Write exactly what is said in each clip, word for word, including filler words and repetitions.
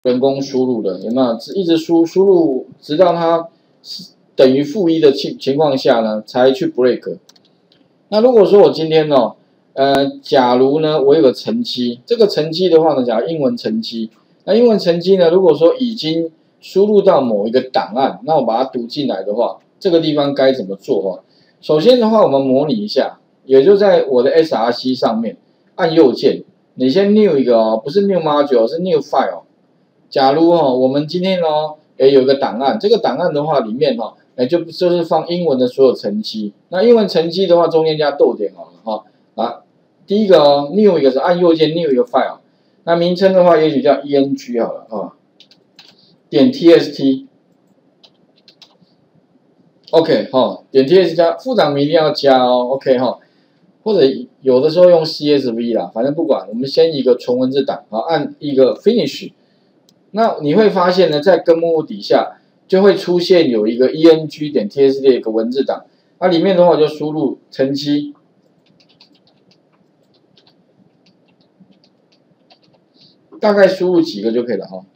人工输入的，有没有？一直输输入，直到它等于负一的情情况下呢，才去 break。那如果说我今天哦，呃，假如呢，我有个乘积，这个乘积的话呢，假如英文乘积，那英文乘积呢，如果说已经输入到某一个档案，那我把它读进来的话，这个地方该怎么做哦？首先的话，我们模拟一下，也就在我的 S R C 上面按右键，你先 new 一个哦，不是 new module， 是 new file。假如哦，我们今天哦，诶有一个档案，这个档案的话里面哈、哦，诶就就是放英文的所有乘积。那英文乘积的话，中间加逗点好了哈。啊，第一个哦 ，new 一个是按右键 new 一个 file。那名称的话，也许叫 eng 好了啊，点 tst。OK 哈、哦，点 tst 加副档名一定要加哦 ，OK 哈、哦，或者有的时候用 C S V 啦，反正不管，我们先一个纯文字档，好，按一个 finish。那你会发现呢，在根目录底下就会出现有一个 eng 点 tst 的一个文字档，那里面的话我就输入乘积，大概输入几个就可以了哈。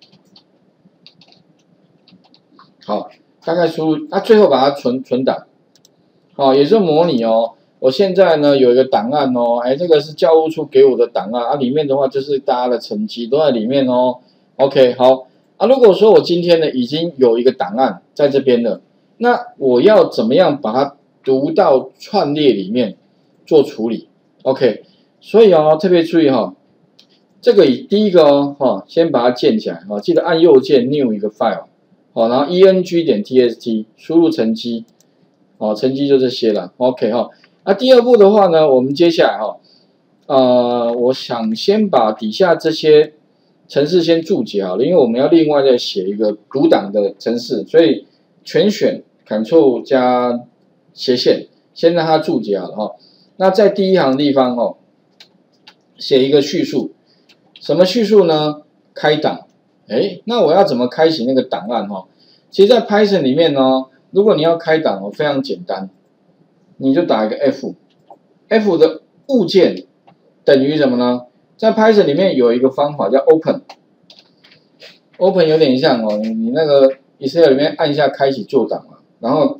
好，大概输入，那、啊、最后把它存存档，好，也是模拟哦。我现在呢有一个档案哦，哎，这个是教务处给我的档案，啊，里面的话就是大家的成绩都在里面哦。OK， 好，啊，如果说我今天呢已经有一个档案在这边了，那我要怎么样把它读到串列里面做处理 ？OK， 所以哦特别注意哈、哦，这个以第一个哦，哈、哦，先把它建起来哈、哦，记得按右键 new 一个 file， 好、哦，然后 eng 点 tst 输入乘积，好、哦，乘积就这些了 ，OK 哈、哦。那第二步的话呢，我们接下来哈、哦，呃，我想先把底下这些程式先注解好了，因为我们要另外再写一个读档的程式，所以全选 Ctrl 加斜线，先让它注解好了哈。那在第一行地方哦，写一个叙述，什么叙述呢？开档，哎，那我要怎么开启那个档案哈？其实，在 Python 里面呢，如果你要开档哦，非常简单，你就打一个 F，F 的物件等于什么呢？在 Python 里面有一个方法叫 Open，Open 有点像哦，你你那个 Excel 里面按一下开启旧档嘛，然后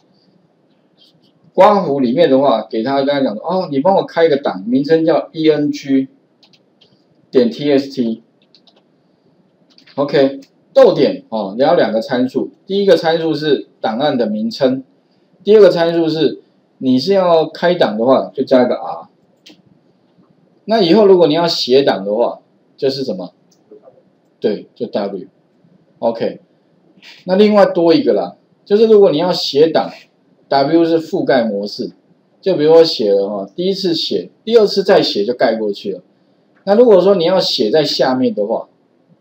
刮弧里面的话，给他跟他讲说，哦，你帮我开一个档，名称叫 eng 点 tst，OK， 逗点哦，你要两个参数，第一个参数是档案的名称，第二个参数是你是要开档的话，就加一个 R。那以后如果你要写档的话，就是什么？对，就 W。OK， 那另外多一个啦，就是如果你要写档 ，W 是覆盖模式。就比如我写了哈，第一次写，第二次再写就盖过去了。那如果说你要写在下面的话，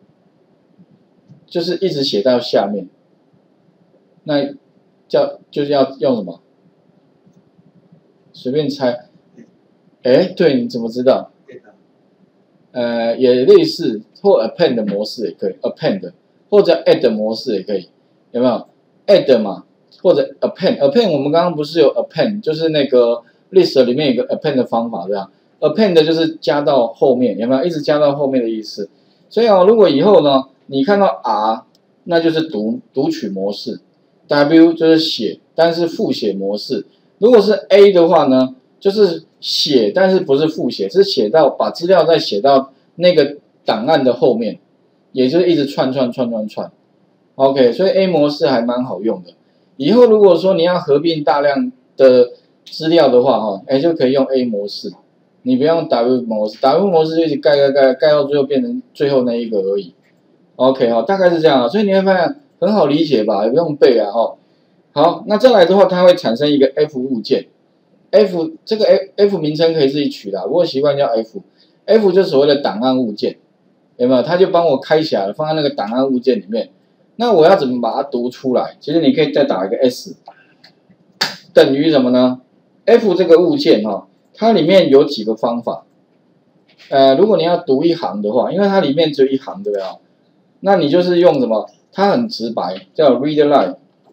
就是一直写到下面，那叫就是要用什么？随便猜。哎，对，你怎么知道？呃，也类似，或 append 的模式也可以 ，append 或者 add 模式也可以，有没有 ？add 嘛，或者 append，append 我们刚刚不是有 append， 就是那个 list 里面有个 append 的方法，对吧 ？append 就是加到后面，有没有？一直加到后面的意思。所以哦，如果以后呢，你看到 R， 那就是读读取模式 ，W 就是写，但是复写模式。如果是 A 的话呢，就是写，但是不是复写，是写到把资料再写到那个档案的后面，也就是一直串串串串串。OK， 所以 A 模式还蛮好用的。以后如果说你要合并大量的资料的话，哈，哎就可以用 A 模式，你不用 W 模式 ，W 模式就一直盖盖盖盖到最后变成最后那一个而已。OK， 好，大概是这样啊，所以你会发现很好理解吧，也不用背啊，哈。好，那再来的话，它会产生一个 F 物件。F 这个 F F 名称可以自己取的，不过习惯叫 F。F 就是所谓的档案物件，有没有？它就帮我开起来了，放在那个档案物件里面。那我要怎么把它读出来？其实你可以再打一个 S， 等于什么呢 ？F 这个物件哈、哦，它里面有几个方法。呃，如果你要读一行的话，因为它里面只有一行，对不对啊？那你就是用什么？它很直白，叫 read line。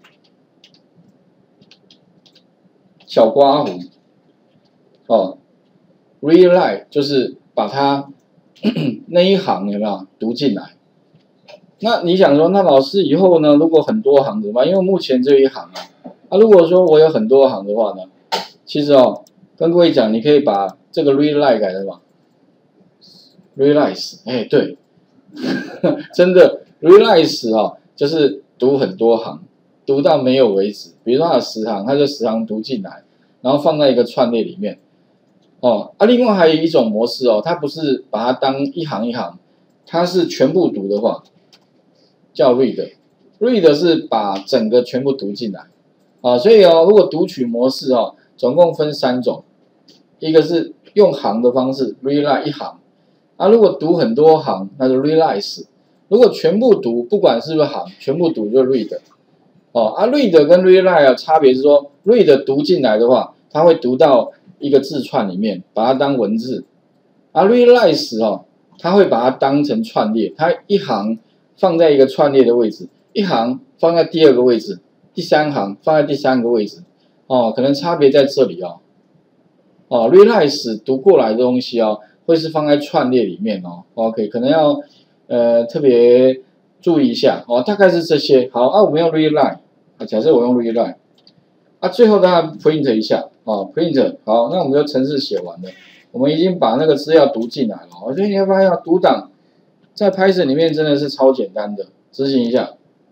小刮弧，哦 ，read line 就是把它那一行有没有读进来那你想说，那老师以后呢，如果很多行怎么办？因为目前只有一行啊。啊，如果说我有很多行的话呢，其实哦，跟各位讲，你可以把这个 realize 改成什么 ？realize， 哎，对，真的 realize 哦，就是读很多行，读到没有为止。比如说它有十行，它就十行读进来，然后放在一个串列里面。哦，啊，另外还有一种模式哦，它不是把它当一行一行，它是全部读的话，叫 read。read 是把整个全部读进来。啊，所以哦，如果读取模式哦，总共分三种，一个是用行的方式 realize 一行，啊，如果读很多行，那就 realize。如果全部读，不管是不是行，全部读就 read。哦，啊 read 跟 realize 差别是说 ，read 读进来的话，它会读到一个字串里面，把它当文字，啊 realize 哦，它会把它当成串列，它一行放在一个串列的位置，一行放在第二个位置。第三行放在第三个位置，哦，可能差别在这里哦。哦 ，realize 读过来的东西哦，会是放在串列里面哦。OK， 可能要呃特别注意一下哦。大概是这些。好，啊，我们用 realize， 啊，假设我用 realize， 啊，最后大家 print 一下哦 ，print， 好，那我们就程式写完了，我们已经把那个资料读进来了。我觉得你会发现读档在 Python 里面真的是超简单的，执行一下。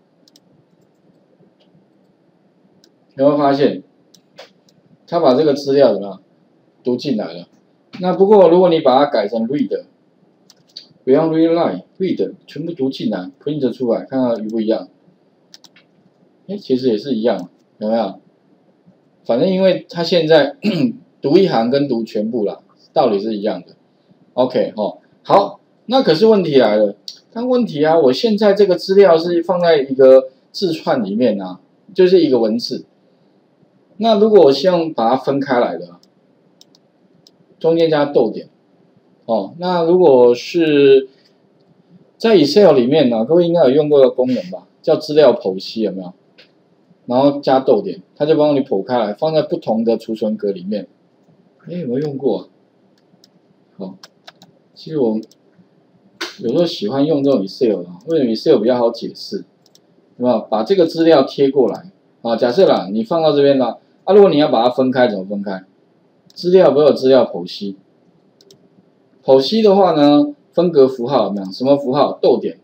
有没有发现，他把这个资料怎么样读进来了？那不过如果你把它改成 read， 不用 realize，read 全部读进来 ，print 出来，看看一不一样？哎，其实也是一样，有没有？反正因为它现在读一行跟读全部啦，道理是一样的。OK 哦，好，那可是问题来了，但问题啊，我现在这个资料是放在一个字串里面啊，就是一个文字。那如果我希望把它分开来的，中间加逗点，哦，那如果是在 Excel 里面呢，各位应该有用过的功能吧，叫资料剖析，有没有？然后加逗点，它就帮你剖开来，放在不同的储存格里面。哎，有没有用过啊？好，其实我有时候喜欢用这种 Excel 啊，为什么 Excel 比较好解释？对吧？把这个资料贴过来啊，假设啦，你放到这边啦。啊，如果你要把它分开，怎么分开？资料不有资料剖析？剖析的话呢，分隔符号有没有？什么符号？逗点。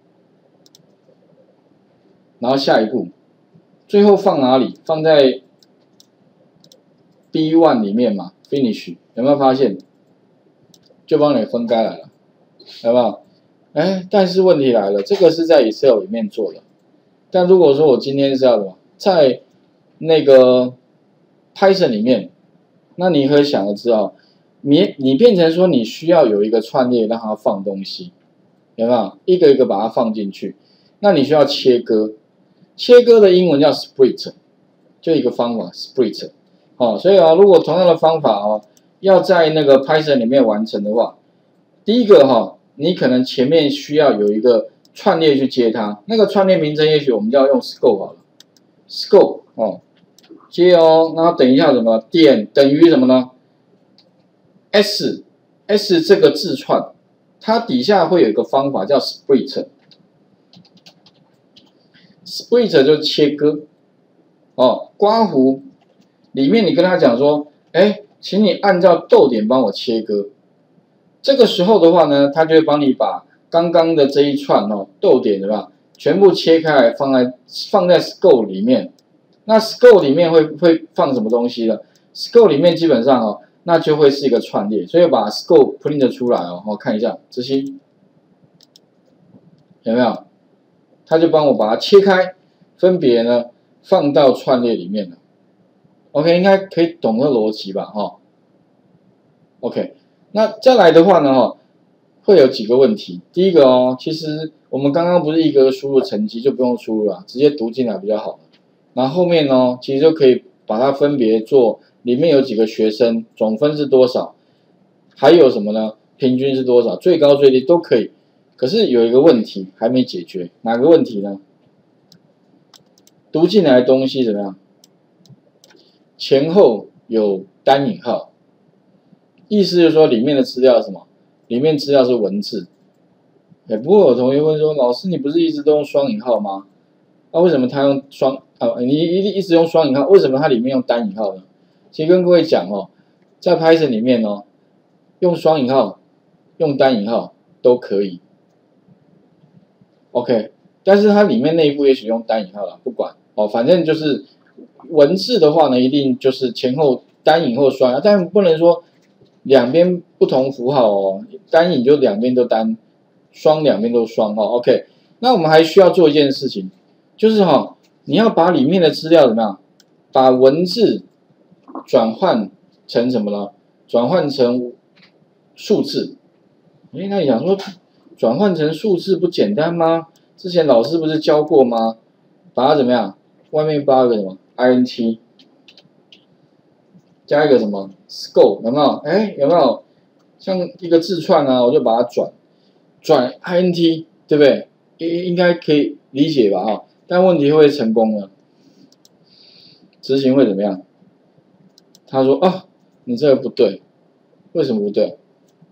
然后下一步，最后放哪里？放在 B 一 里面嘛 ，finish 有没有发现？就帮你分开来了，有没有？哎，但是问题来了，这个是在 Excel 里面做的。但如果说我今天是要什么，在那个 Python 里面，那你可以想而知道，你你变成说你需要有一个串列让它放东西，有没有？一个一个把它放进去，那你需要切割，切割的英文叫 split， 就一个方法 split， 哦，所以啊，如果同样的方法哦，要在那个 Python 里面完成的话，第一个哈、哦，你可能前面需要有一个串列去接它，那个串列名称也许我们就要用 scope 好了 ，scope 哦。接哦，然后等一下什么点等于什么呢 ？s s 这个字串，它底下会有一个方法叫 split，split 就是切割哦。刮胡里面你跟他讲说，哎，请你按照逗点帮我切割。这个时候的话呢，他就会帮你把刚刚的这一串哦逗点对吧，全部切开来放在放在 scope 里面。那 scope 里面会会放什么东西呢 ？scope 里面基本上哦，那就会是一个串列，所以把 scope print 出来哦，我看一下执行有没有？他就帮我把它切开，分别呢放到串列里面了。OK， 应该可以懂这逻辑吧？哈、哦、，OK， 那再来的话呢，哈，会有几个问题。第一个哦，其实我们刚刚不是一个输入成绩就不用输入了，直接读进来比较好。然后后面呢，其实就可以把它分别做，里面有几个学生，总分是多少，还有什么呢？平均是多少，最高最低都可以。可是有一个问题还没解决，哪个问题呢？读进来的东西怎么样？前后有单引号，意思就是说里面的资料是什么？里面资料是文字， 哎，不过有同学问说，老师你不是一直都用双引号吗？那、啊、为什么他用双啊？你一一直用双引号，为什么它里面用单引号呢？其实跟各位讲哦，在 Python 里面哦，用双引号、用单引号都可以。OK， 但是它里面内部也许用单引号了，不管哦，反正就是文字的话呢，一定就是前后单引或双，但不能说两边不同符号哦，单引就两边都单，双两边都双哦。OK， 那我们还需要做一件事情，就是哈、哦，你要把里面的资料怎么样，把文字转换成什么呢？转换成数字。哎，那你想说？转换成数字不简单吗？之前老师不是教过吗？把它怎么样？外面包一个什么 int， 加一个什么 scope， 有没有？哎，有没有？像一个字串啊，我就把它转转 int， 对不对？应应该可以理解吧？哈，但问题会不会成功呢？执行会怎么样？他说啊，你这个不对，为什么不对？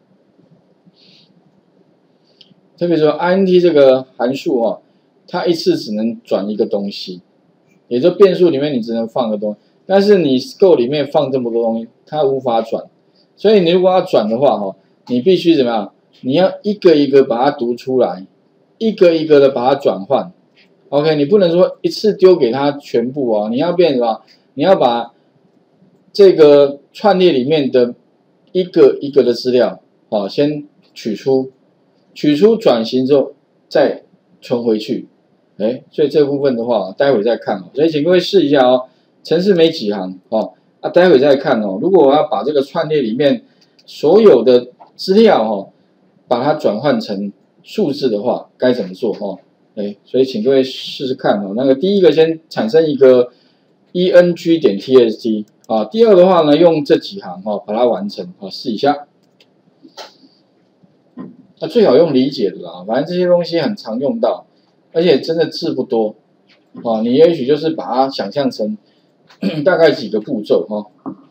特别说 int 这个函数哦，它一次只能转一个东西，也就变数里面你只能放个东西，但是你 scope 里面放这么多东西，它无法转，所以你如果要转的话哈，你必须怎么样？你要一个一个把它读出来，一个一个的把它转换。OK， 你不能说一次丢给它全部哦，你要变什么？你要把这个串列里面的一个一个的资料，哦，先取出。取出转型之后再存回去，哎，所以这部分的话，待会再看哦。所以请各位试一下哦，程式没几行哦，啊，待会再看哦。如果我要把这个串列里面所有的资料哦，把它转换成数字的话，该怎么做哦？哎，所以请各位试试看哦。那个第一个先产生一个 eng 点 txt 啊，第二的话呢，用这几行哦把它完成啊，试一下。那最好用理解的啦，反正这些东西很常用到，而且真的字不多，哦，你也许就是把它想象成大概几个步骤哈、哦。